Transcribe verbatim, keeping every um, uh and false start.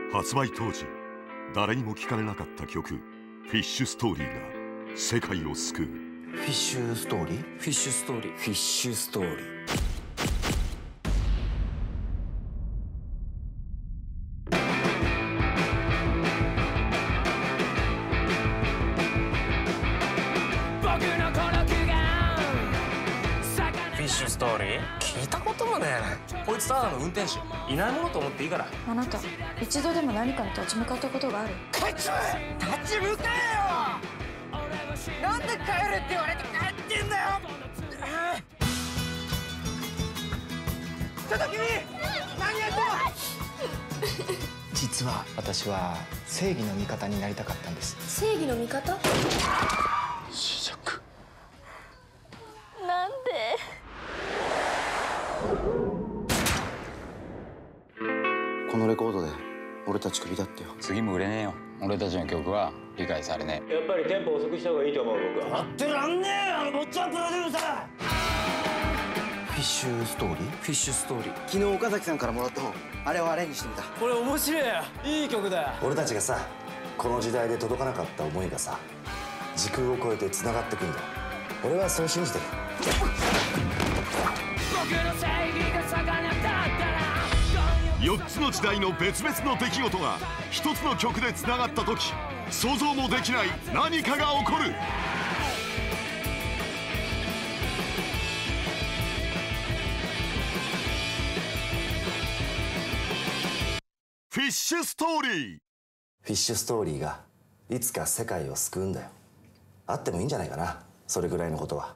発売当時誰にも聞かれなかった曲「フィッシュストーリー」が世界を救う。 フィッシュストーリーフィッシュストーリーフィッシュストーリーフィッシュストーリー聞いたこともねえ。こいつただの運転手、いないものと思っていいから。 あなた一度でも何かに立ち向かったことがある？ こいつ立ち向かえよ。なんで帰るって言われて帰ってんだよ。ちょっと君何やってんの。 実は私は正義の味方になりたかったんです。 正義の味方？ 試着なんで？ このレコードで俺たちクビだってよ。 次も売れねえよ。俺たちの曲は理解されねえ。 やっぱりテンポ遅くした方がいいと思う。僕は待ってらんねえよ。坊ちゃんプロデューサー。 フィッシュストーリー。 フィッシュストーリー昨日岡崎さんからもらった本、あれをアレンジしてみた。 これ面白いや。いい曲だよ。 俺たちがさ、この時代で届かなかった思いがさ、時空を超えて繋がってくんだよ。俺はそう信じてる。 よっつの時代の別々の出来事がひとつの曲でつながった時、想像もできない何かが起こる。フィッシュストーリー。 フィッシュストーリーがいつか世界を救うんだよ。あってもいいんじゃないかな、それぐらいのことは。